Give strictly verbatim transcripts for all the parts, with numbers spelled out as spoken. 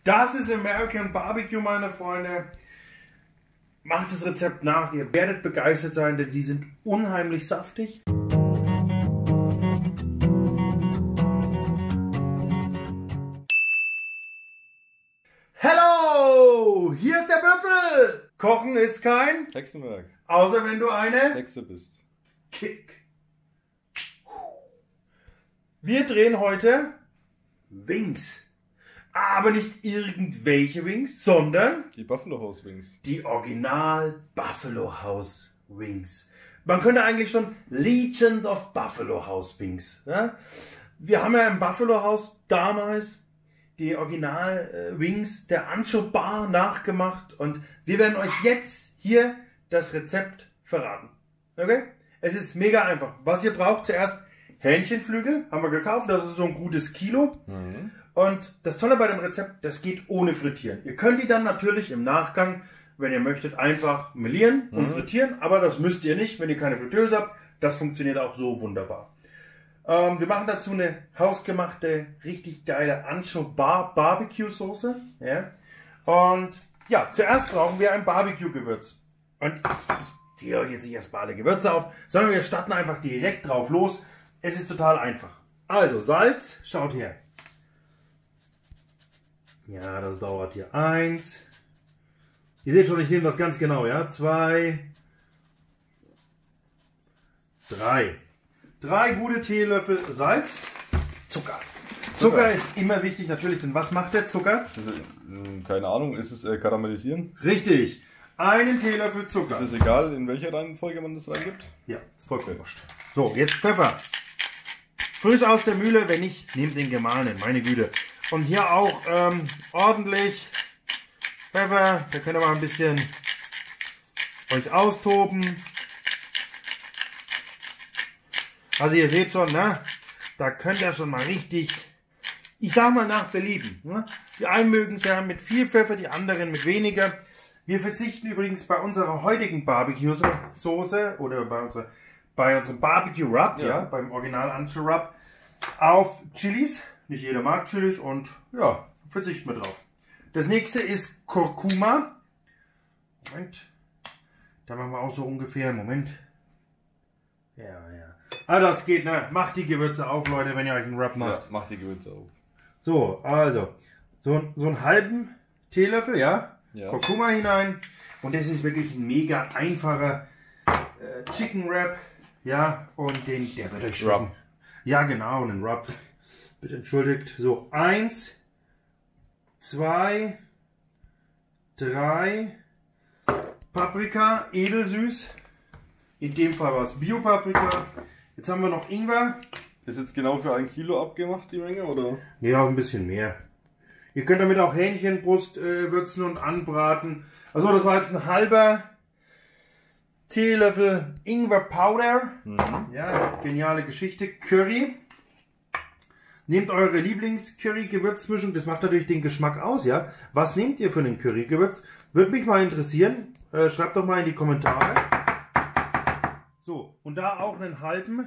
Das ist American Barbecue, meine Freunde. Macht das Rezept nach, ihr werdet begeistert sein, denn sie sind unheimlich saftig. Hello! Hier ist der Büffel! Kochen ist kein Hexenwerk. Außer wenn du eine Hexe bist. Kick. Wir drehen heute Wings. Aber nicht irgendwelche Wings, sondern Die Buffalo House Wings. die Original Buffalo House Wings. Man könnte eigentlich schon Legend of Buffalo House Wings. Ja? Wir haben ja im Buffalo House damals die Original äh, Wings der Ancho Bar nachgemacht und wir werden euch jetzt hier das Rezept verraten. Okay? Es ist mega einfach. Was ihr braucht, zuerst Hähnchenflügel, haben wir gekauft, das ist so ein gutes Kilo. Mhm. Und das Tolle bei dem Rezept, das geht ohne Frittieren. Ihr könnt die dann natürlich im Nachgang, wenn ihr möchtet, einfach melieren und Mhm. frittieren, aber das müsst ihr nicht, wenn ihr keine Fritteuse habt. Das funktioniert auch so wunderbar. Ähm, wir machen dazu eine hausgemachte, richtig geile Ancho Bar Barbecue Soße. Ja? Und ja, zuerst brauchen wir ein Barbecue-Gewürz. Und ich ziehe euch jetzt nicht erst mal alle Gewürze auf, sondern wir starten einfach direkt drauf los. Es ist total einfach. Also Salz, schaut her. Ja, das dauert hier. Eins. Ihr seht schon, ich nehme das ganz genau, ja. Zwei. Drei. Drei gute Teelöffel Salz. Zucker. Zucker, Zucker ist immer wichtig, natürlich, denn was macht der Zucker? Ist es, äh, keine Ahnung, ist es äh, karamellisieren? Richtig. Einen Teelöffel Zucker. Ist es egal, in welcher Reihenfolge man das reingibt? Ja, ist vollkommen wurscht. So, jetzt Pfeffer. Frisch aus der Mühle, wenn nicht, nehmt den gemahlenen, meine Güte. Und hier auch ähm, ordentlich Pfeffer. Da könnt ihr mal ein bisschen euch austoben. Also ihr seht schon, ne? Da könnt ihr schon mal richtig, ich sag mal nach Belieben. Ne? Die einen mögen es ja mit viel Pfeffer, die anderen mit weniger. Wir verzichten übrigens bei unserer heutigen Barbecue-Soße oder bei, unserer, bei unserem Barbecue-Rub, ja. ja, beim Original Ancho Rub, auf Chilis. Nicht jeder mag Chilis und ja, verzichten wir drauf. Das nächste ist Kurkuma. Moment. Da machen wir auch so ungefähr. Moment. Ja, ja. Ah, das geht, ne? Macht die Gewürze auf, Leute, wenn ihr euch einen Rub macht. Ja, macht die Gewürze auf. So, also. So, so einen halben Teelöffel, ja? Ja. Kurkuma hinein. Und das ist wirklich ein mega einfacher äh, Chicken Wrap. Ja, und den, der wird euch schmecken. Ja, genau, einen Rub. Bitte entschuldigt. So, eins, zwei, drei, Paprika, edelsüß. In dem Fall war es Bio-Paprika. Jetzt haben wir noch Ingwer. Ist jetzt genau für ein Kilo abgemacht, die Menge, oder? Ja, ein bisschen mehr. Ihr könnt damit auch Hähnchenbrust äh, würzen und anbraten. Also das war jetzt ein halber Teelöffel Ingwer-Powder. Mhm. Ja, geniale Geschichte. Curry. Nehmt eure Lieblings-Curry-Gewürzmischung, das macht natürlich den Geschmack aus, ja. Was nehmt ihr für einen Curry-Gewürz? Würde mich mal interessieren. Äh, schreibt doch mal in die Kommentare. So, und da auch einen halben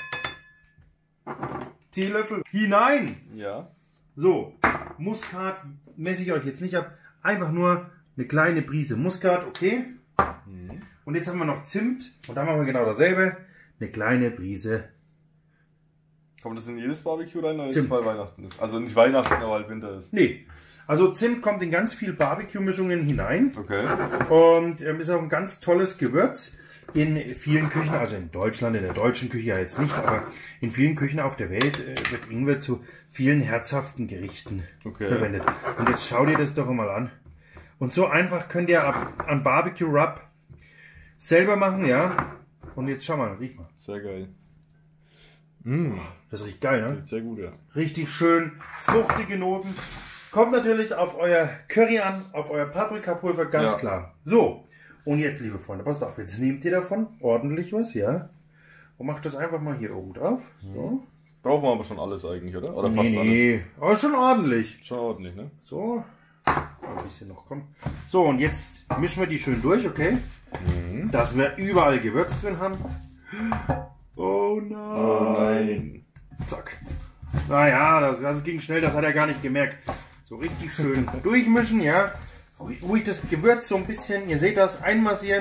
Teelöffel hinein. Ja. So, Muskat messe ich euch jetzt nicht ab. Einfach nur eine kleine Prise Muskat, okay. Mhm. Und jetzt haben wir noch Zimt. Und da machen wir genau dasselbe. Eine kleine Prise Kommt das in jedes Barbecue rein, oder Zimt. ist, weil Weihnachten ist? Also nicht Weihnachten, aber halt Winter ist. Nee. Also Zimt kommt in ganz viel Barbecue-Mischungen hinein. Okay. Und ähm, ist auch ein ganz tolles Gewürz. In vielen Küchen, also in Deutschland, in der deutschen Küche ja jetzt nicht, aber in vielen Küchen auf der Welt äh, wird Ingwer zu vielen herzhaften Gerichten Okay. verwendet. Und jetzt schau dir das doch mal an. Und so einfach könnt ihr ab, an Barbecue Rub selber machen, ja. Und jetzt schau mal, riech mal. Sehr geil. Mmh, das riecht geil, ne? Sehr gut, ja. Richtig schön, fruchtige Noten. Kommt natürlich auf euer Curry an, auf euer Paprikapulver, ganz Ja. klar. So, und jetzt, liebe Freunde, passt auf, jetzt nehmt ihr davon ordentlich was, ja? Und macht das einfach mal hier oben drauf. So. Brauchen wir aber schon alles eigentlich, oder? Oder fast Nee, alles. nee, aber schon ordentlich. Schon ordentlich, ne? So, ein bisschen noch, komm. So, und jetzt mischen wir die schön durch, okay? Mhm. Dass wir überall Gewürz drin haben. Oh nein. Oh nein. Zack. Naja, das, das ging schnell, das hat er gar nicht gemerkt. So richtig schön durchmischen, ja. Ruhig das Gewürz so ein bisschen, ihr seht das, einmassieren.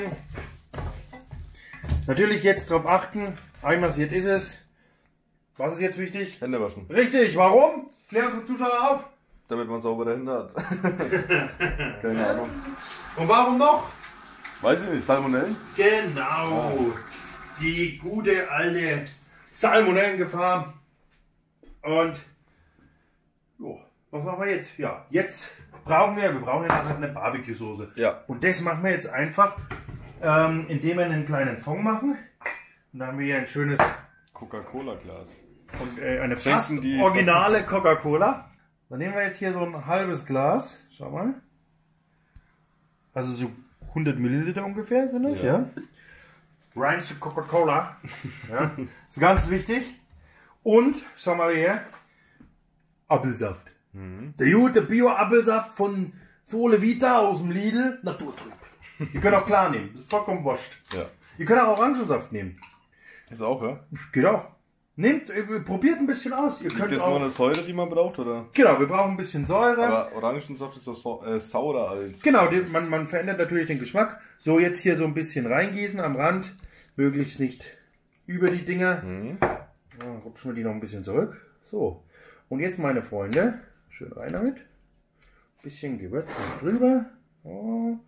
Natürlich jetzt darauf achten, einmassiert ist es. Was ist jetzt wichtig? Hände waschen. Richtig, warum? Klär unsere Zuschauer auf. Damit man saubere Hände hat. Keine Ahnung. Und warum noch? Weiß ich nicht, Salmonellen? Genau. Die gute alte Salmonellengefahr. Und jo, was machen wir jetzt? Ja, jetzt brauchen wir, wir brauchen ja nachher eine Barbecue-Soße. Ja. Und das machen wir jetzt einfach, ähm, indem wir einen kleinen Fond machen. Und dann haben wir hier ein schönes Coca-Cola-Glas. und äh, eine Schenken fast die- originale Coca-Cola. Dann nehmen wir jetzt hier so ein halbes Glas. Schau mal. Also so hundert Milliliter ungefähr sind das, ja. Ja. Rein zu Coca-Cola. Ja. Ist ganz wichtig. Und, schau mal her, Apfelsaft. Mhm. Der gute Bio-Apfelsaft von Sole Vita aus dem Lidl, naturtrüb. Ihr könnt auch klar nehmen, das ist vollkommen wurscht. Ja. Ihr könnt auch Orangensaft nehmen. Ist auch, ja? Geht auch. Nehmt, äh, probiert ein bisschen aus. Ihr Gibt könnt es nur auch. eine Säure, die man braucht, oder? Genau, wir brauchen ein bisschen Säure. Aber Orangensaft ist doch so, äh, saurer als... Genau, die, man, man verändert natürlich den Geschmack. So, jetzt hier so ein bisschen reingießen am Rand. Möglichst nicht über die Dinger. Mhm. Ja, rutschen wir die noch ein bisschen zurück. So. Und jetzt, meine Freunde, schön rein damit. Bisschen Gewürz noch drüber. So.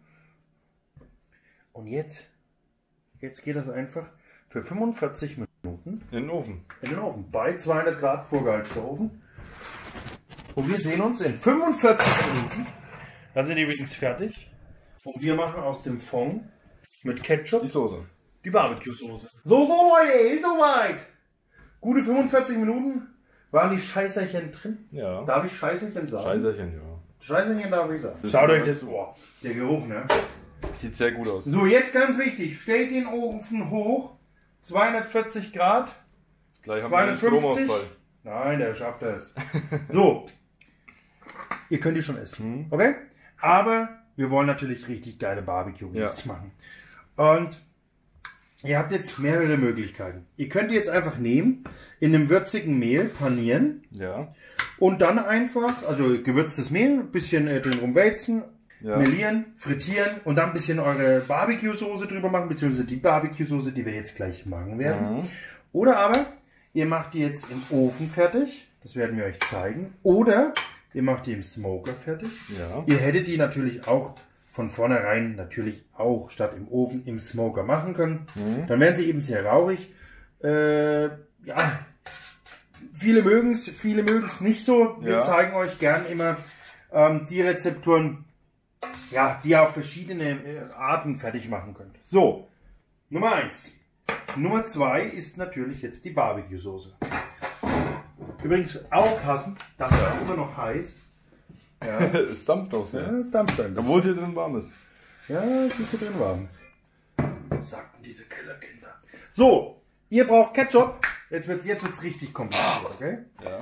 Und jetzt, jetzt geht das einfach für fünfundvierzig Minuten In den Ofen. in den Ofen. Bei zweihundert Grad vorgeheizter Ofen. Und wir sehen uns in fünfundvierzig Minuten. Dann sind die übrigens fertig. Und wir machen aus dem Fond mit Ketchup Die Soße. die Barbecue-Soße. So, so Leute, soweit. Gute fünfundvierzig Minuten waren die Scheißerchen drin. Ja. Darf ich Scheißerchen sagen? Scheißerchen, ja. Scheißerchen darf ich sagen. Das Schaut ist- euch das, boah, der Geruch, ne? Sieht sehr gut aus. So, jetzt ganz wichtig, stellt den Ofen hoch, zweihundertvierzig Grad. Gleich haben wir einen zweihundertfünfzig. Stromausfall. Nein, der schafft das. So, ihr könnt die schon essen, Mhm. okay? Aber wir wollen natürlich richtig geile Barbecue-Wings Ja. machen. Und ihr habt jetzt mehrere Möglichkeiten. Ihr könnt die jetzt einfach nehmen, in einem würzigen Mehl panieren Ja. und dann einfach, also gewürztes Mehl, ein bisschen äh, drin rumwälzen, Ja. melieren, frittieren und dann ein bisschen eure Barbecue-Soße drüber machen, beziehungsweise die Barbecue-Soße, die wir jetzt gleich machen werden. Mhm. Oder aber, ihr macht die jetzt im Ofen fertig, das werden wir euch zeigen. Oder ihr macht die im Smoker fertig. Ja. Ihr hättet die natürlich auch von vornherein natürlich auch statt im Ofen im Smoker machen können. Mhm. Dann wären sie eben sehr rauchig. Äh, ja, viele mögen es, viele mögen es nicht so. Wir Ja. zeigen euch gern immer ähm, die Rezepturen, ja, die ihr auf verschiedene äh, Arten fertig machen könnt. So, Nummer eins. Nummer zwei ist natürlich jetzt die Barbecue-Soße. Übrigens aufpassen, das ist immer noch heiß. Ja, Es dampft auch ja sehr. das dampft ein bisschen. Obwohl es hier drin warm ist. Ja, es ist hier drin warm. Sagten diese Killerkinder. So, ihr braucht Ketchup. Jetzt wird's, jetzt wird's richtig kompliziert, okay? Ja.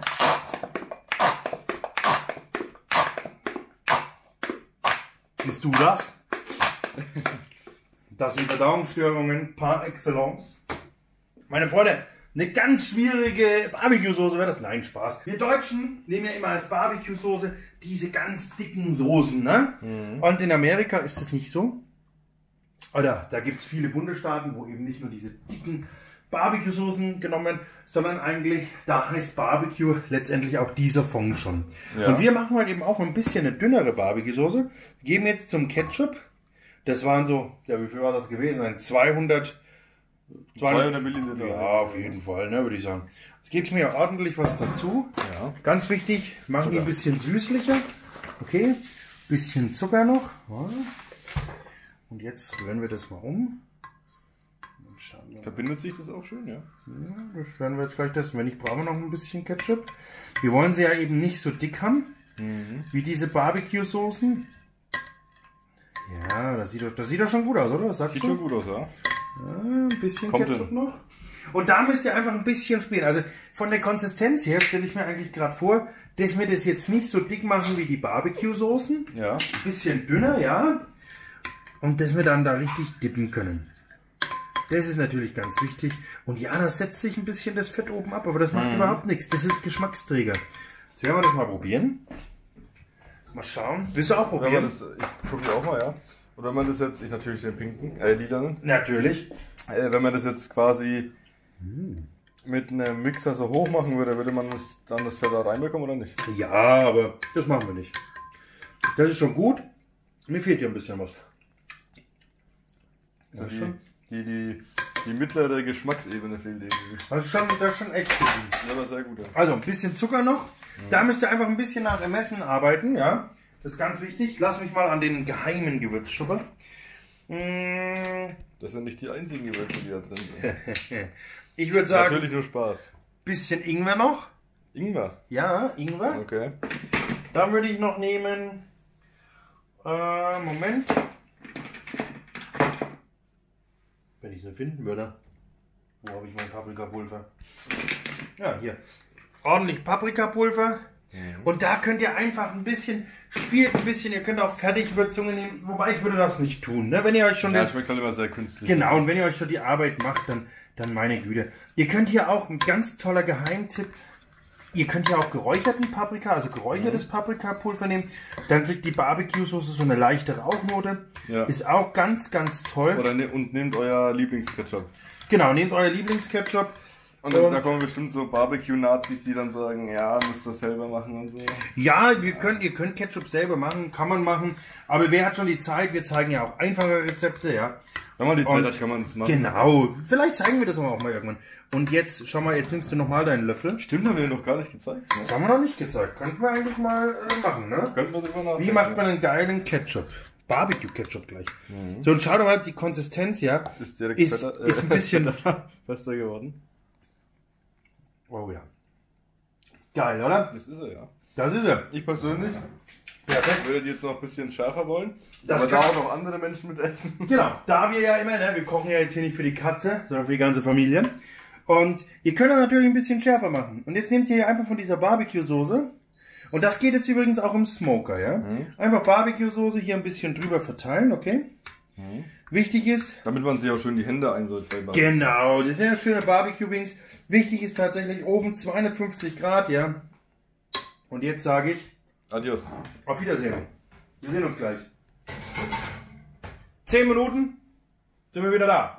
Bist du das? Das sind Verdauungsstörungen par excellence. Meine Freunde, eine ganz schwierige Barbecue-Soße wäre das. Nein, Spaß. Wir Deutschen nehmen ja immer als Barbecue-Soße diese ganz dicken Soßen, ne? Mhm. Und in Amerika ist es nicht so. Oder da gibt es viele Bundesstaaten, wo eben nicht nur diese dicken Barbecue-Soßen genommen werden, sondern eigentlich, da heißt Barbecue letztendlich auch dieser Fond schon. Ja. Und wir machen heute eben auch ein bisschen eine dünnere Barbecue-Soße. Wir geben jetzt zum Ketchup. Das waren so, ja, wie viel war das gewesen? Ein zweihundert, zweihundert Milliliter. Ja, auf jeden Fall, ne, würde ich sagen. Jetzt gebe ich mir ordentlich was dazu. Ja. Ganz wichtig, machen die Zucker. ein bisschen süßlicher. Okay, bisschen Zucker noch. Ja. Und jetzt rühren wir das mal um. Und schauen wir mal. Verbindet sich das auch schön, ja? Ja, das werden wir jetzt gleich testen. Wenn nicht, brauchen wir noch ein bisschen Ketchup. Wir wollen sie ja eben nicht so dick haben, Mhm. wie diese Barbecue-Soßen. Ja, das sieht, doch, das sieht doch schon gut aus, oder? Was sagst Sieht du? schon gut aus, ja? Ja, ein bisschen Kommt Ketchup hin. noch. Und da müsst ihr einfach ein bisschen spielen. Also von der Konsistenz her stelle ich mir eigentlich gerade vor, dass wir das jetzt nicht so dick machen wie die Barbecue-Soßen. Ja. Ein bisschen dünner, ja. Und dass wir dann da richtig dippen können. Das ist natürlich ganz wichtig. Und ja, da setzt sich ein bisschen das Fett oben ab, aber das macht Mhm. überhaupt nichts. Das ist Geschmacksträger. Jetzt werden wir das mal probieren. Mal schauen. Willst du auch Wenn probieren? man das, ich probiere auch mal, ja. Und wenn man das jetzt, ich natürlich den pinken, äh, lilanen. Natürlich. Äh, wenn man das jetzt quasi mit einem Mixer so hoch machen würde, würde man das, dann das Fett da reinbekommen oder nicht? Ja, aber das machen wir nicht. Das ist schon gut. Mir fehlt hier ein bisschen was. So Ja, die, schon. die, die, die mittlere Geschmacksebene fehlt irgendwie. Das ist schon, das ist schon exklusiv. Ja, aber sehr gut, ja. Also ein bisschen Zucker noch. Da müsst ihr einfach ein bisschen nach Ermessen arbeiten, ja. Das ist ganz wichtig. Lass mich mal an den geheimen Gewürzschubber. Mm, Das sind nicht die einzigen Gewürze, die da drin sind. Ich würde sagen, Natürlich nur Spaß. bisschen Ingwer noch. Ingwer. Ja, Ingwer. Okay. Dann würde ich noch nehmen. Äh, Moment. Wenn ich es nicht finden würde. Wo habe ich mein Paprikapulver? Ja, hier. Ordentlich Paprikapulver. Mhm. Und da könnt ihr einfach ein bisschen, spielt ein bisschen, ihr könnt auch Fertigwürzungen nehmen, wobei ich würde das nicht tun. Ne? Wenn ihr euch schon Ja, den, schmeckt halt immer sehr künstlich. genau, und wenn ihr euch schon die Arbeit macht, dann, dann meine Güte. Ihr könnt hier auch, ein ganz toller Geheimtipp, ihr könnt hier auch geräucherten Paprika, also geräuchertes Paprikapulver nehmen. Dann kriegt die Barbecue-Soße so eine leichte Rauchnote. Ja. Ist auch ganz, ganz toll. Oder ne, und nehmt euer Lieblingsketchup. Genau, nehmt euer Lieblingsketchup. Und dann, Und- da kommen bestimmt so Barbecue-Nazis, die dann sagen, ja, müsst das selber machen und so. Ja, ihr könnt, ihr könnt Ketchup selber machen, kann man machen. Aber wer hat schon die Zeit? Wir zeigen ja auch einfache Rezepte, ja. Wenn man die Zeit Und- hat, kann man es machen. Genau. Vielleicht zeigen wir das aber auch mal irgendwann. Und jetzt, schau mal, jetzt nimmst du nochmal deinen Löffel. Stimmt, haben wir noch gar nicht gezeigt. Ne? Das haben wir noch nicht gezeigt. Könnten wir eigentlich mal äh, machen, ne? Könnten wir sogar nachdenken. Wie macht man einen geilen Ketchup? Barbecue-Ketchup gleich. So, und schau doch mal, die Konsistenz, ja, Ist direkt ist, fetter, ist ein bisschen... fester geworden. Oh ja. Geil, oder? Das ist er, ja. Das ist er. Ich persönlich Perfekt. würde die jetzt noch ein bisschen schärfer wollen. Das aber da kann- auch noch andere Menschen mit essen. Genau, da wir ja immer, ne, wir kochen ja jetzt hier nicht für die Katze, sondern für die ganze Familie. Und ihr könnt das natürlich ein bisschen schärfer machen. Und jetzt nehmt ihr hier einfach von dieser Barbecue-Soße. Und das geht jetzt übrigens auch im Smoker, ja. Einfach Barbecue-Soße hier ein bisschen drüber verteilen, okay? Wichtig ist, Damit man sich auch schön die Hände einsollt bei Barbecue. genau, das sind ja schöne Barbecue-Wings. Wichtig ist tatsächlich Ofen zweihundertfünfzig Grad, ja. Und jetzt sage ich, Adios. auf Wiedersehen. Wir sehen uns gleich. Zehn Minuten sind wir wieder da.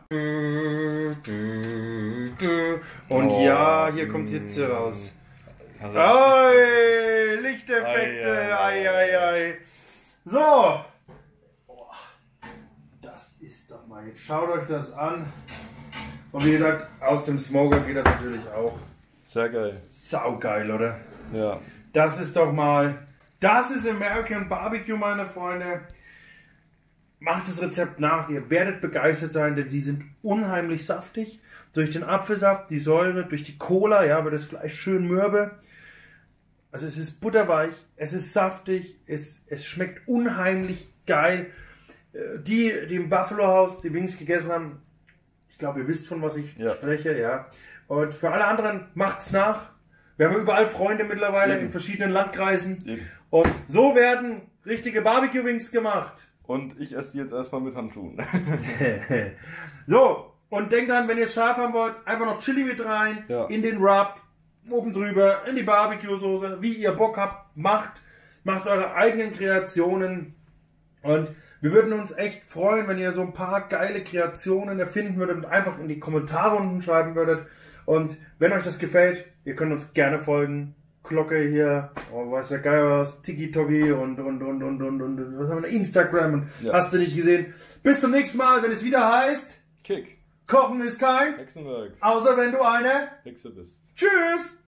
Und Oh. ja, hier kommt Hitze raus. Also, Ei, Lichteffekte, Ei, ei, ei, ei. So. Boah, das ist doch mal, jetzt schaut euch das an. Und wie gesagt, aus dem Smoker geht das natürlich auch. Sehr geil. Saugeil, oder? Ja. Das ist doch mal, das ist American Barbecue, meine Freunde. Macht das Rezept nach, ihr werdet begeistert sein, denn sie sind unheimlich saftig. Durch den Apfelsaft, die Säure, durch die Cola, ja, wird das Fleisch schön mürbe. Also es ist butterweich, es ist saftig, es, es schmeckt unheimlich geil. Äh, Die, die im Buffalo House die Wings gegessen haben, ich glaube, ihr wisst, von was ich Ja. spreche, ja. Und für alle anderen, macht's nach. Wir haben überall Freunde mittlerweile Eben. in verschiedenen Landkreisen. Eben. Und so werden richtige Barbecue-Wings gemacht. Und ich esse die jetzt erstmal mit Handschuhen. So, und denkt dran, wenn ihr es scharf haben wollt, einfach noch Chili mit rein, Ja. in den Rub, oben drüber, in die Barbecue-Soße, wie ihr Bock habt, macht. Macht eure eigenen Kreationen. Und wir würden uns echt freuen, wenn ihr so ein paar geile Kreationen erfinden würdet und einfach in die Kommentare unten schreiben würdet. Und wenn euch das gefällt, ihr könnt uns gerne folgen. Glocke hier, oh, weiß der Geil was, TikToki und, und, und, und, und, und, was haben wir, Instagram und Ja. hast du nicht gesehen. Bis zum nächsten Mal, wenn es wieder heißt, Kick. Kochen ist kein, Hexenwerk. außer wenn du eine. Hexe bist. Tschüss!